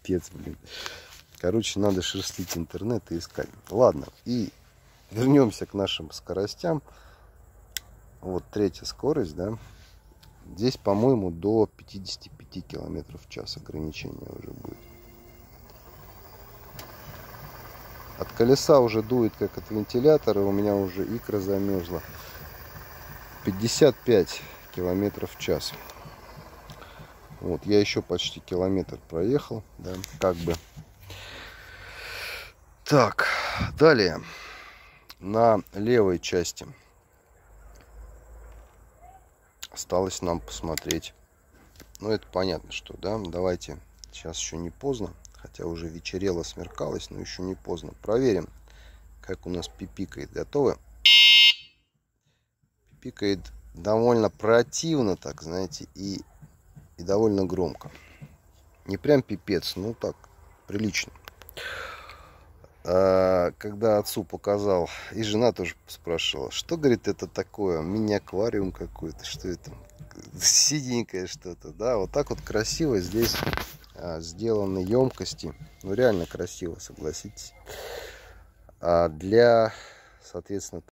Пипец, блин. Короче, надо шерстить интернет и искать. Ладно, и вернемся к нашим скоростям. Вот третья скорость, да. Здесь, по-моему, до 55 километров в час ограничение уже будет. От колеса уже дует, как от вентилятора. У меня уже икра замерзла. 55 километров в час. Вот, я еще почти километр проехал, да, как бы. Так, далее. На левой части осталось нам посмотреть. Ну, это понятно, что, да. Давайте, сейчас еще не поздно. Хотя уже вечерело, смеркалось, но еще не поздно. Проверим, как у нас пипикает. Готовы? Пипикает довольно противно, так, знаете, и довольно громко. Не прям пипец, ну так, прилично. Когда отцу показал, и жена тоже спрашивала, что, говорит, это такое, мини-аквариум какой-то, что это, синенькое что-то, да, вот так вот красиво здесь сделаны емкости, ну реально красиво, согласитесь. Для, соответственно,